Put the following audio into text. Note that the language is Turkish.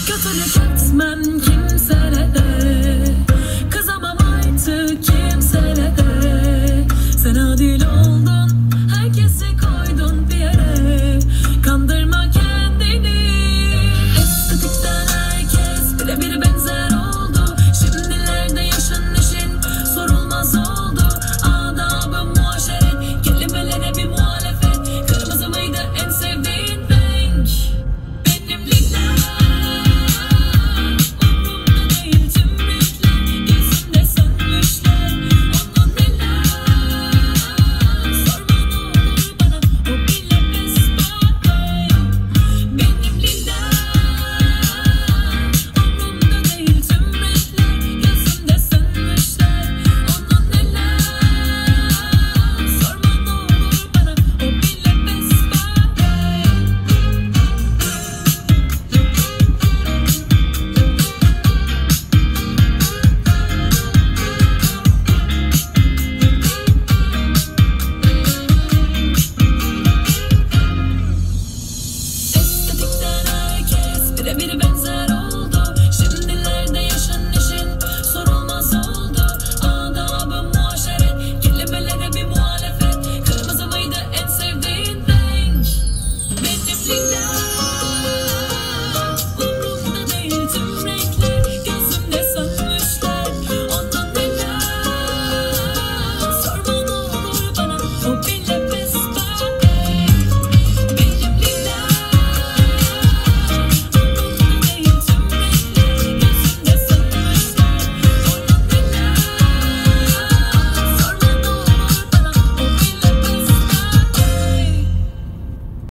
Kötülük etmem kimselere, kızamam artık kimselere. Sen adil oldun, herkesi koydun bir yere. Kandırma kendini. Estetikten herkes birebir benzer oldu. Şimdilerde yaşın neşin sorulmaz oldu. Adab-ı muaşeret, kelimelere bir muhalefet. Kırmızı mıydı en sevdiğin renk? Benim lider umurumda değil, tüm renkler gözümde sönmüşler. Onun neler sorma ne olur bana, o bile besbelli. Benim lider umurumda değil, tüm renkler gözümde sönmüşler. Onun neler sorma ne olur bana, o bile besbelli. Estetikten herkes birebir